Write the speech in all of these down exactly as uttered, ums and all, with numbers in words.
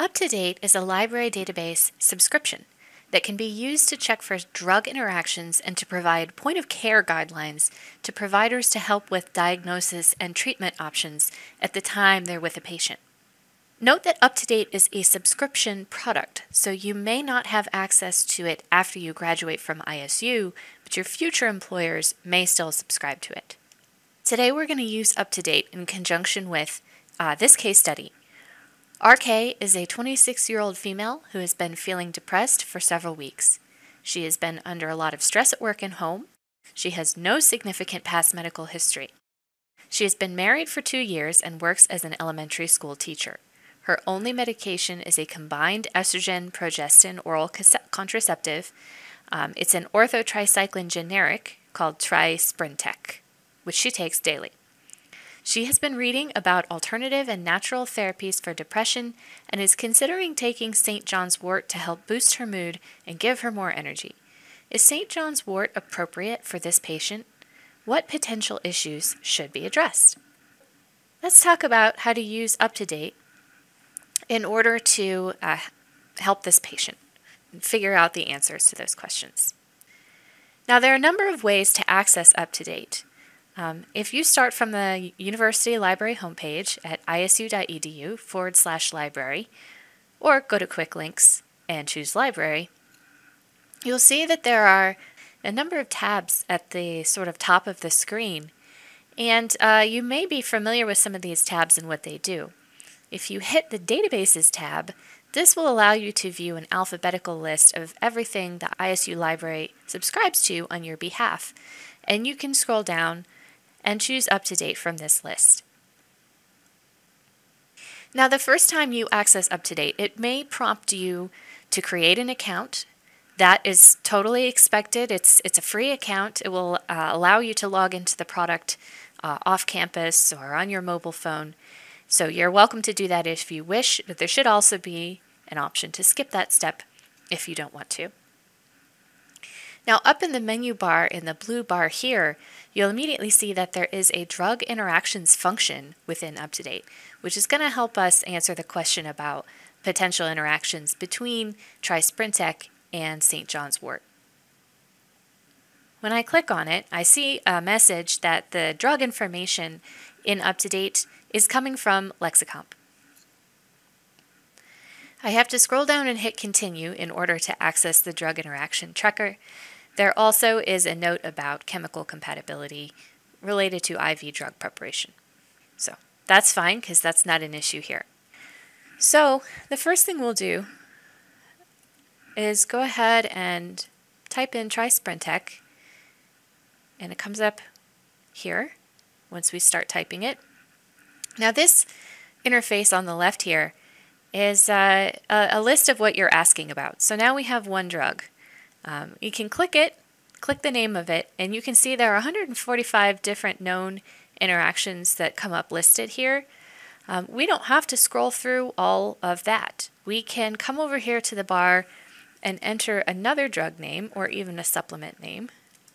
UpToDate is a library database subscription that can be used to check for drug interactions and to provide point-of-care guidelines to providers to help with diagnosis and treatment options at the time they're with a patient. Note that UpToDate is a subscription product, so you may not have access to it after you graduate from I S U, but your future employers may still subscribe to it. Today we're going to use UpToDate in conjunction with uh, this case study. R K is a twenty-six-year-old female who has been feeling depressed for several weeks. She has been under a lot of stress at work and home. She has no significant past medical history. She has been married for two years and works as an elementary school teacher. Her only medication is a combined estrogen-progestin oral contraceptive. Um, it's an orthotricycline generic called Tri-Sprintec, which she takes daily. She has been reading about alternative and natural therapies for depression and is considering taking Saint John's wort to help boost her mood and give her more energy. Is Saint John's wort appropriate for this patient? What potential issues should be addressed? Let's talk about how to use UpToDate in order to uh, help this patient and figure out the answers to those questions. Now, there are a number of ways to access UpToDate. Um, if you start from the University Library homepage at isu.edu forward slash library, or go to Quick Links and choose Library, you'll see that there are a number of tabs at the sort of top of the screen, and uh, you may be familiar with some of these tabs and what they do. If you hit the Databases tab, this will allow you to view an alphabetical list of everything the I S U Library subscribes to on your behalf, and you can scroll down and choose UpToDate from this list. Now, the first time you access UpToDate, it may prompt you to create an account. That is totally expected. It's, it's a free account. It will uh, allow you to log into the product uh, off campus or on your mobile phone. So you're welcome to do that if you wish, but there should also be an option to skip that step if you don't want to. Now, up in the menu bar in the blue bar here, you'll immediately see that there is a drug interactions function within UpToDate, which is going to help us answer the question about potential interactions between Tri-Sprintec and Saint John's wort. When I click on it, I see a message that the drug information in UpToDate is coming from Lexicomp. I have to scroll down and hit continue in order to access the drug interaction tracker. There also is a note about chemical compatibility related to I V drug preparation. So that's fine because that's not an issue here. So the first thing we'll do is go ahead and type in Tri-Sprintec, and it comes up here once we start typing it. Now, this interface on the left here is uh, a, a list of what you're asking about. So now we have one drug. Um, you can click it, click the name of it, and you can see there are one hundred forty-five different known interactions that come up listed here. Um, we don't have to scroll through all of that. We can come over here to the bar and enter another drug name or even a supplement name.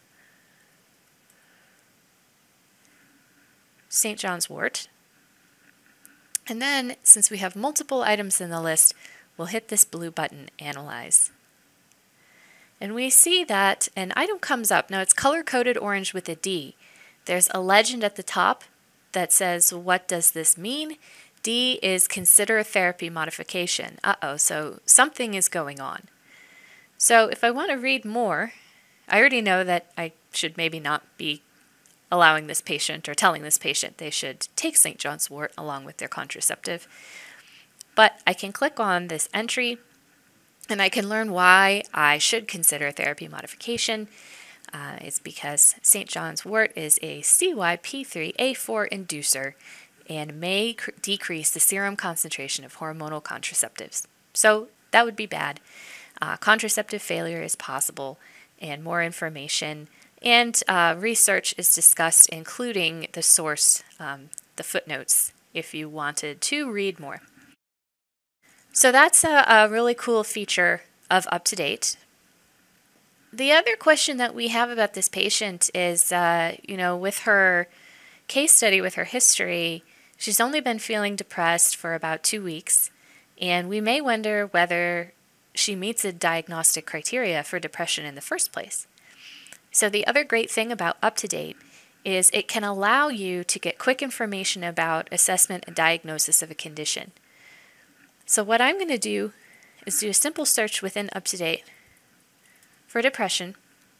Saint John's wort. And then, since we have multiple items in the list, we'll hit this blue button, Analyze. And we see that an item comes up. Now, it's color-coded orange with a D. There's a legend at the top that says, what does this mean? D is consider therapy modification. Uh-oh, so something is going on. So if I want to read more, I already know that I should maybe not be allowing this patient or telling this patient they should take Saint John's wort along with their contraceptive. But I can click on this entry and I can learn why I should consider therapy modification. Uh, it's because Saint John's wort is a C Y P three A four inducer and may decrease the serum concentration of hormonal contraceptives. So that would be bad. Uh, contraceptive failure is possible, and more information and uh, research is discussed, including the source, um, the footnotes, if you wanted to read more. So that's a, a really cool feature of UpToDate. The other question that we have about this patient is, uh, you know, with her case study, with her history, she's only been feeling depressed for about two weeks. and we may wonder whether she meets a diagnostic criteria for depression in the first place. So the other great thing about UpToDate is it can allow you to get quick information about assessment and diagnosis of a condition. So what I'm going to do is do a simple search within UpToDate for depression.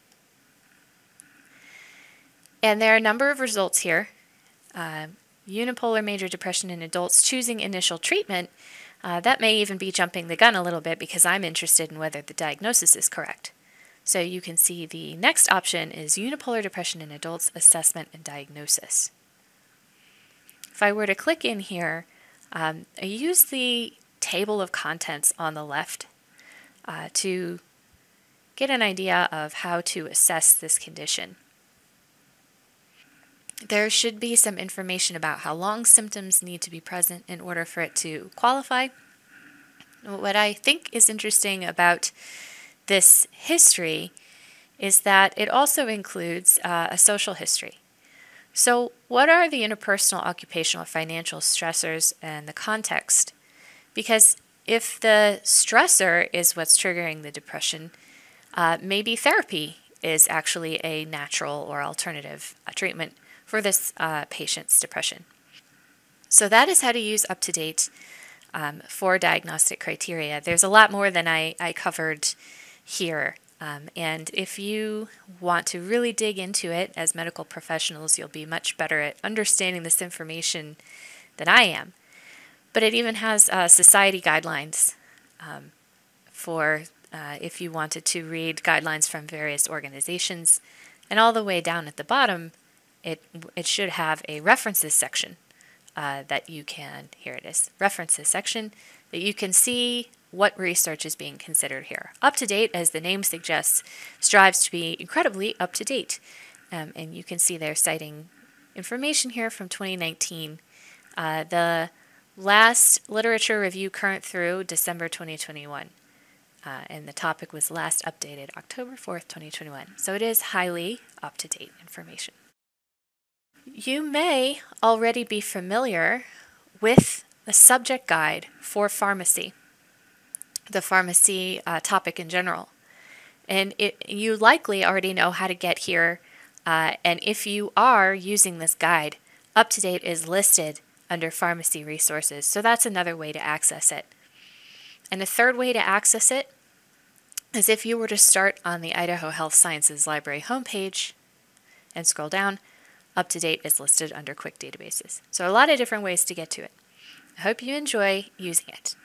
And there are a number of results here. Uh, unipolar major depression in adults choosing initial treatment. Uh, that may even be jumping the gun a little bit because I'm interested in whether the diagnosis is correct. So you can see the next option is unipolar depression in adults, assessment and diagnosis. If I were to click in here, um, I use the table of contents on the left uh, to get an idea of how to assess this condition. There should be some information about how long symptoms need to be present in order for it to qualify. What I think is interesting about this history is that it also includes uh, a social history. So what are the interpersonal, occupational, financial stressors and the context? Because if the stressor is what's triggering the depression, uh, maybe therapy is actually a natural or alternative uh, treatment for this uh, patient's depression. So that is how to use UpToDate um, for diagnostic criteria. There's a lot more than I, I covered here. Um, and if you want to really dig into it as medical professionals, you'll be much better at understanding this information than I am. But it even has uh, society guidelines um, for uh, if you wanted to read guidelines from various organizations. And all the way down at the bottom, it, it should have a references section uh, that you can, here it is, references section, that you can see what research is being considered here. UpToDate, as the name suggests, strives to be incredibly up-to-date. Um, and you can see they're citing information here from twenty nineteen. Uh, the last literature review current through December twenty twenty-one. Uh, and the topic was last updated October fourth, twenty twenty-one. So it is highly up-to-date information. You may already be familiar with the subject guide for pharmacy, the pharmacy uh, topic in general. And it, you likely already know how to get here. Uh, and if you are using this guide, UpToDate is listed under pharmacy resources. So that's another way to access it. And a third way to access it is if you were to start on the Idaho Health Sciences Library homepage and scroll down, UpToDate is listed under quick databases. So a lot of different ways to get to it. I hope you enjoy using it.